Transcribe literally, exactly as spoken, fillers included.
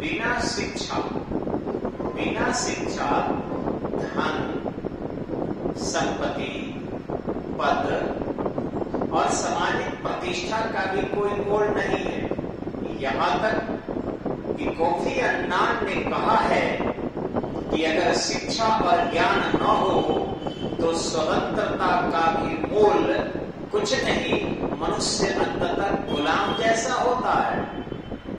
बिना शिक्षा बिना शिक्षा धन, संपत्ति, पद और सामाजिक प्रतिष्ठा का भी कोई मोल नहीं है। यहाँ तक कि कोफी अन्नान ने कहा है कि अगर शिक्षा और ज्ञान न हो तो स्वतंत्रता का भी मोल कुछ नहीं, मनुष्य अंततः गुलाम जैसा होता है।